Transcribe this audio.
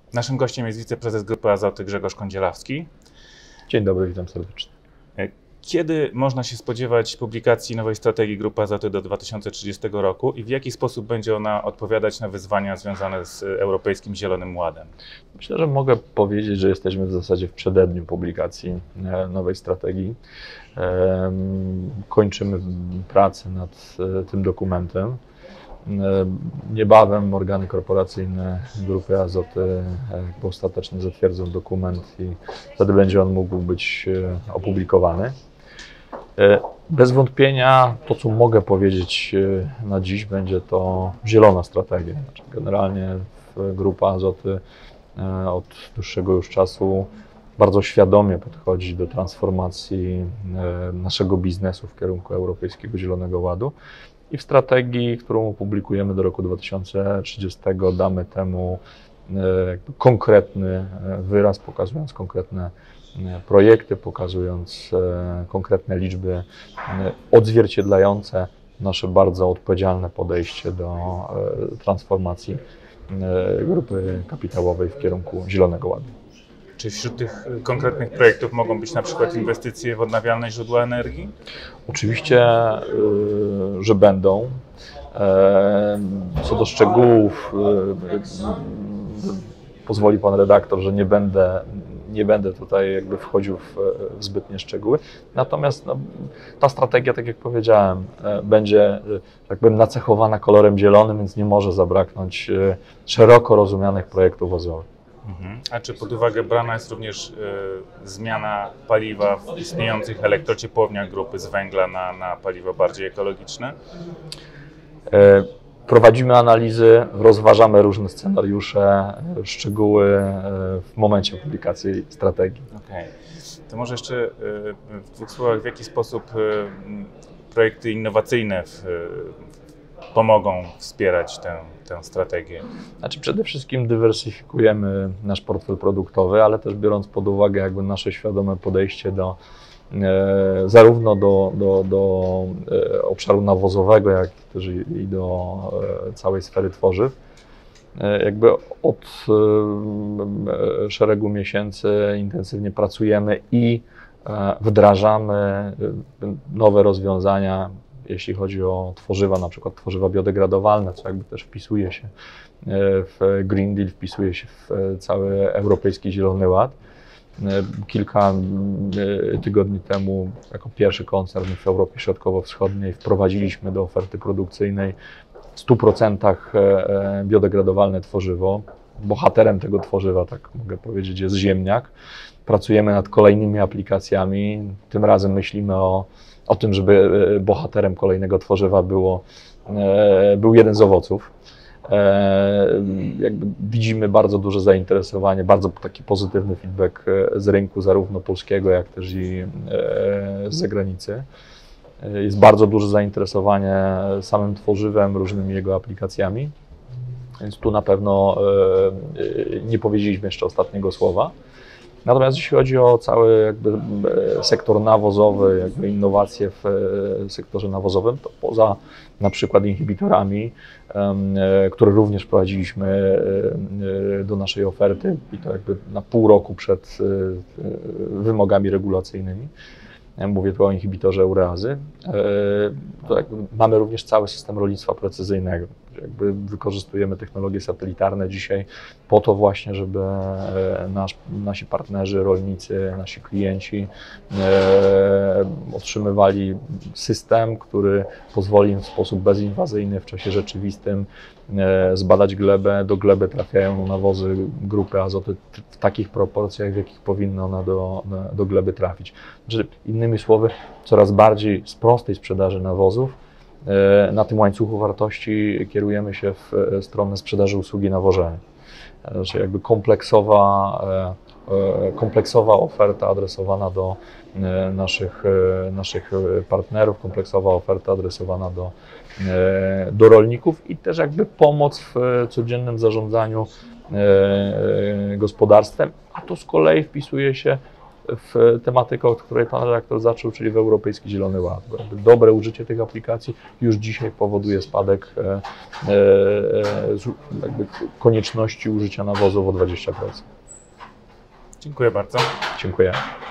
Naszym gościem jest wiceprezes Grupy Azoty Grzegorz Kądzielawski. Dzień dobry, witam serdecznie. Kiedy można się spodziewać publikacji nowej strategii Grupy Azoty do 2030 roku i w jaki sposób będzie ona odpowiadać na wyzwania związane z Europejskim Zielonym Ładem? Myślę, że mogę powiedzieć, że jesteśmy w zasadzie w przededniu publikacji nowej strategii. Kończymy pracę nad tym dokumentem. Niebawem organy korporacyjne Grupy Azoty ostatecznie zatwierdzą dokument i wtedy będzie on mógł być opublikowany. Bez wątpienia to, co mogę powiedzieć na dziś, będzie to zielona strategia. Znaczy, generalnie Grupa Azoty od dłuższego już czasu bardzo świadomie podchodzi do transformacji naszego biznesu w kierunku Europejskiego Zielonego Ładu. I w strategii, którą opublikujemy do roku 2030, damy temu konkretny wyraz, pokazując konkretne projekty, pokazując konkretne liczby odzwierciedlające nasze bardzo odpowiedzialne podejście do transformacji grupy kapitałowej w kierunku Zielonego Ładu. Czy wśród tych konkretnych projektów mogą być na przykład inwestycje w odnawialne źródła energii? Oczywiście, że będą. Co do szczegółów, pozwoli pan redaktor, że nie będę tutaj jakby wchodził w zbytnie szczegóły. Natomiast ta strategia, tak jak powiedziałem, będzie jakby nacechowana kolorem zielonym, więc nie może zabraknąć szeroko rozumianych projektów OZE-owych. A czy pod uwagę brana jest również zmiana paliwa w istniejących elektrociepłowniach grupy z węgla na paliwo bardziej ekologiczne? Prowadzimy analizy, rozważamy różne scenariusze, szczegóły w momencie publikacji strategii. Okej. To może jeszcze w dwóch słowach, w jaki sposób projekty innowacyjne pomogą wspierać tę strategię? Znaczy przede wszystkim dywersyfikujemy nasz portfel produktowy, ale też biorąc pod uwagę jakby nasze świadome podejście zarówno do obszaru nawozowego, jak też i do całej sfery tworzyw. Jakby od szeregu miesięcy intensywnie pracujemy i wdrażamy nowe rozwiązania, jeśli chodzi o tworzywa, na przykład tworzywa biodegradowalne, co jakby też wpisuje się w Green Deal, wpisuje się w cały Europejski Zielony Ład. Kilka tygodni temu jako pierwszy koncern w Europie Środkowo-Wschodniej wprowadziliśmy do oferty produkcyjnej w 100% biodegradowalne tworzywo. Bohaterem tego tworzywa, tak mogę powiedzieć, jest ziemniak. Pracujemy nad kolejnymi aplikacjami. Tym razem myślimy o tym, żeby bohaterem kolejnego tworzywa był jeden z owoców. Jakby widzimy bardzo duże zainteresowanie, bardzo taki pozytywny feedback z rynku, zarówno polskiego, jak też i z zagranicy. Jest bardzo duże zainteresowanie samym tworzywem, różnymi jego aplikacjami, więc tu na pewno nie powiedzieliśmy jeszcze ostatniego słowa. Natomiast jeśli chodzi o cały jakby sektor nawozowy, jakby innowacje w sektorze nawozowym, to poza na przykład inhibitorami, które również wprowadziliśmy do nnaszej oferty i to jakby na pół roku przed wymogami regulacyjnymi, mówię tu o inhibitorze ureazy, to jakby mamy również cały system rolnictwa precyzyjnego. Jakby wykorzystujemy technologie satelitarne dzisiaj po to właśnie, żeby nasi partnerzy, rolnicy, nasi klienci otrzymywali system, który pozwoli im w sposób bezinwazyjny w czasie rzeczywistym zbadać glebę. Do gleby trafiają nawozy Grupy Azoty w takich proporcjach, w jakich powinny one do gleby trafić. Znaczy, innymi słowy, coraz bardziej z prostej sprzedaży nawozów na tym łańcuchu wartości kierujemy się w stronę sprzedaży usługi nawożenia. Znaczy jakby kompleksowa oferta adresowana do naszych partnerów, kompleksowa oferta adresowana do rolników i też jakby pomoc w codziennym zarządzaniu gospodarstwem, a to z kolei wpisuje się w tematykę, od której pan redaktor zaczął, czyli w Europejski Zielony Ład. Bo dobre użycie tych aplikacji już dzisiaj powoduje spadek jakby konieczności użycia nawozów o 20%. Dziękuję bardzo. Dziękuję.